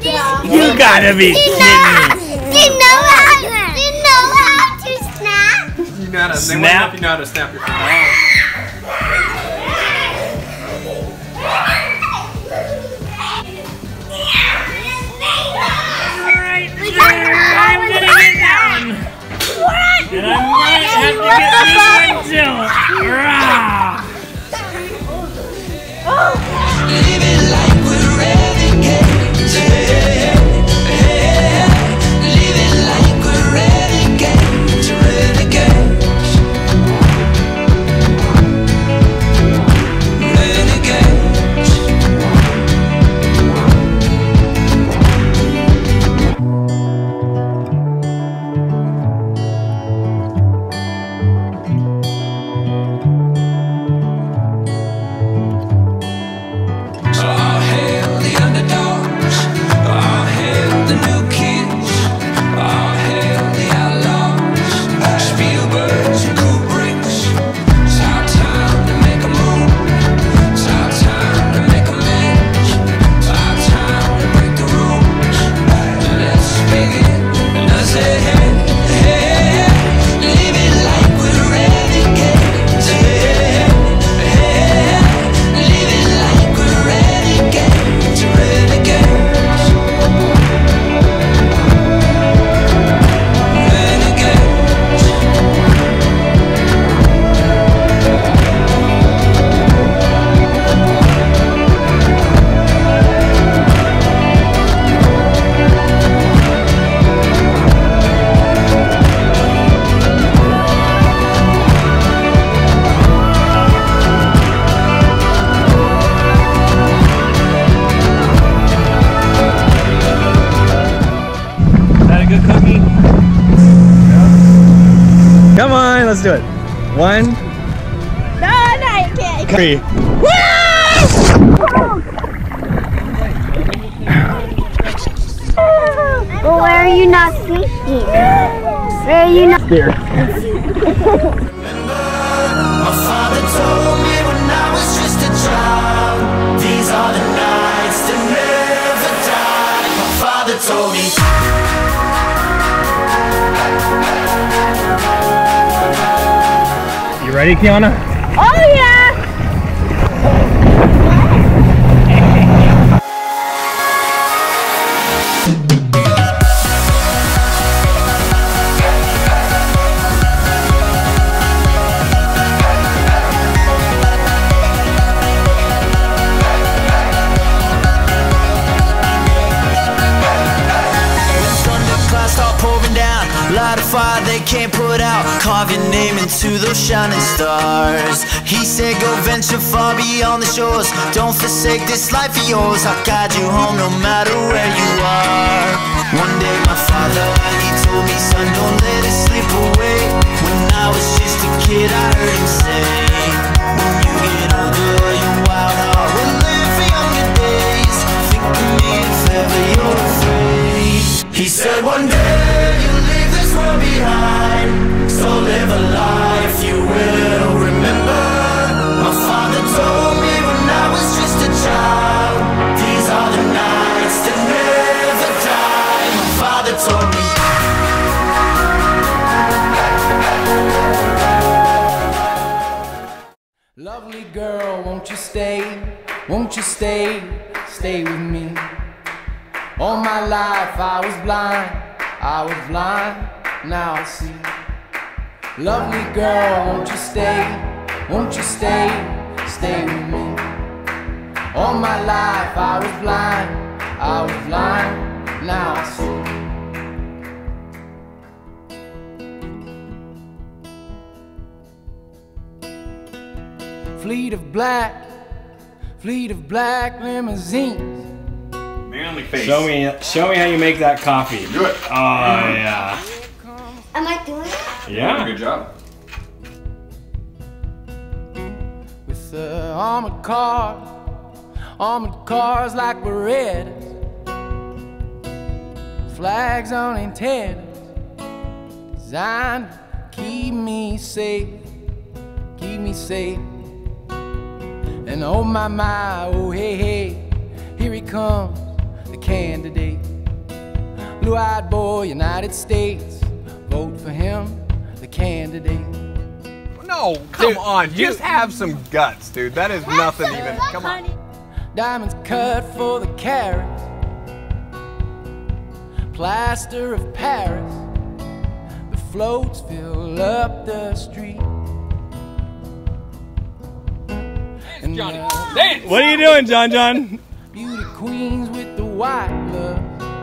You gotta be kidding me. Do you know how to snap? You know how to snap? You know how to snap your phone. I'm gonna get down. What? And I might have to get this one too. Rah. Living like we're renegades. Living like we're renegades. Renegades. Renegades. All hail the underdogs. All hail the new kids. All hail the outlaws. Spielbergs and Kubricks. It's our time to make a move. It's our time to make amends. It's our time to break the rules. Let's begin. And I say, hey, hey, living like we're renegades. Hey, hey, living like we're renegades. Renegades. Is that a good cookie? Come on, let's do it. 1, No, I can't. 3. Well, where are you not sleeping? Where are you not? Here. My father told me when I was just a child, these are the nights that never die. My father told me. You ready, Kiana? Oh yeah. Start pouring down, light a fire they can't put out. Carve your name into those shining stars. He said go venture far beyond the shores. Don't forsake this life of yours. I'll guide you home no matter where you are. One day my father, he told me, son, don't let it slip away. When I was just a kid I heard him say, when you get older your wild heart will live for younger days. Think of me if ever you're afraid. He said one day you'll leave this world behind, so live a life you will remember. My father told me when I was just a child, these are the nights that never die. My father told me. Lovely girl, won't you stay? Won't you stay? Stay with me. All my life I was blind, now I see. Lovely girl, won't you stay? Won't you stay? Stay with me. All my life I was blind, now I see. Fleet of black limousines. Manly face. Show me how you make that coffee. Do it. Oh yeah. Am I doing it? Yeah. Good job. With armored cars like Berettas, flags on antennas, designed to keep me safe. And oh my, oh hey, hey, here he comes, the candidate. blue-eyed boy, United States. Vote for him, the candidate. No, come on, just have some guts, dude. That is nothing even. Come on. Diamonds cut for the carats, plaster of Paris. The floats fill up the street. And Johnny, dance! What are you doing, John? Beauty queens with the white gloves,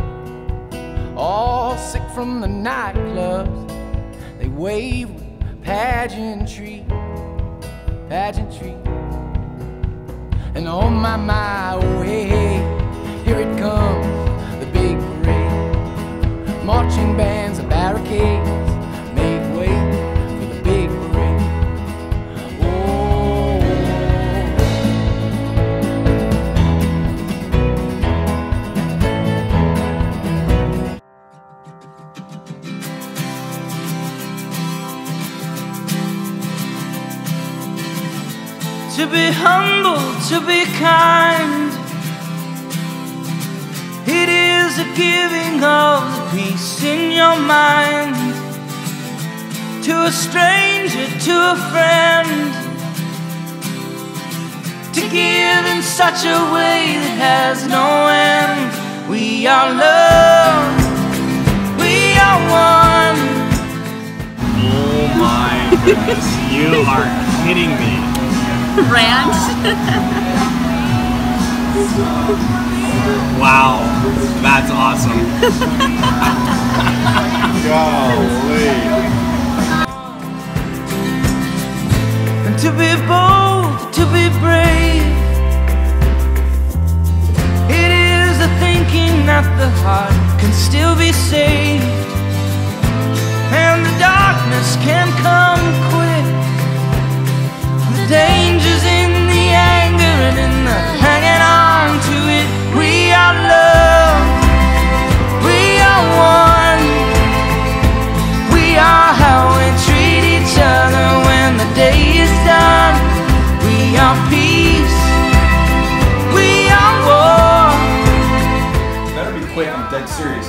all sick from the nightclubs. They wave pageantry. And oh my, oh hey, hey, here it comes, the big parade. Marching bands and barricades make way for the big parade. Oh. To be humble, to be kind, it is a giving of the peace in your mind. To a stranger, to a friend, to give in such a way that has no end. We are love, we are one. Oh my goodness, you are kidding me. Rant. Wow, that's awesome. Golly. And to be bold, to be brave, it is the thinking that the heart can still be saved. And the darkness can come quick. The danger's in the anger and in the hanging on to it. We are love, we are one. We are how we treat each other when the day is done. We are peace, we are war. Better be quick, I'm dead serious.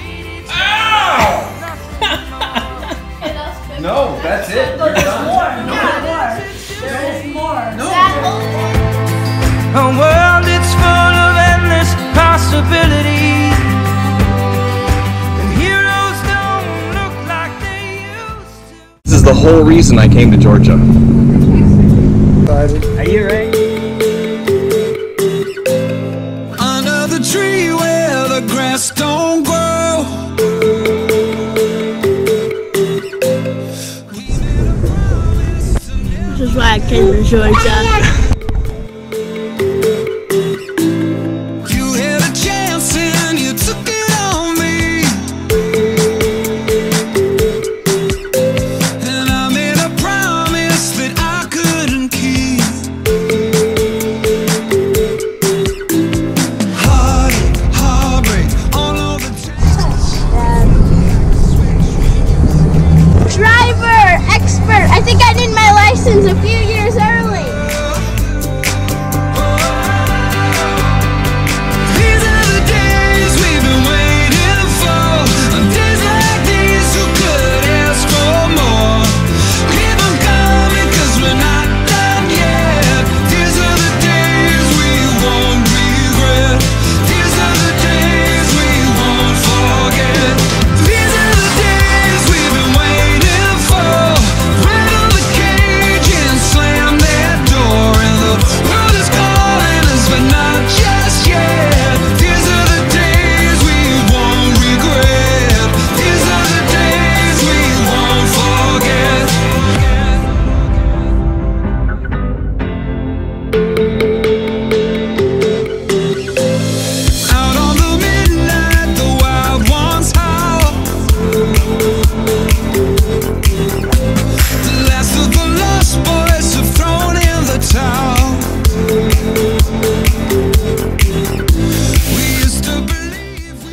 No, that's it. You're done. No. A world that's full of endless possibility, and heroes don't look like they used to. This is the whole reason I came to Georgia. Are you ready? Under the tree where the grass don't grow. This is why I came to Georgia. You had a chance and you took it on me. And I made a promise that I couldn't keep. Heartbreak all over Driver, expert. I think I did my license a few years early. These are the days we've been waiting for. On days like these, who could ask for more? Keep them coming, 'cause we're not done yet. These are the days we won't regret. These are the days we won't forget. These are the days we've been waiting for. Rattle the cage and slam that door, and the world is calling us, but not just yet. These are the days we won't regret. These are the days we won't forget. Out on the midnight, the wild ones howl. The last of the lost boys have thrown in the towel. We used to believe we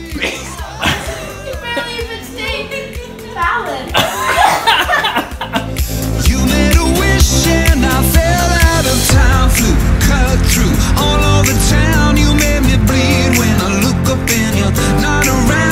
You made a wish and I fell out of time. Flew, cut through all over town. You made me bleed when I look up and you're not around.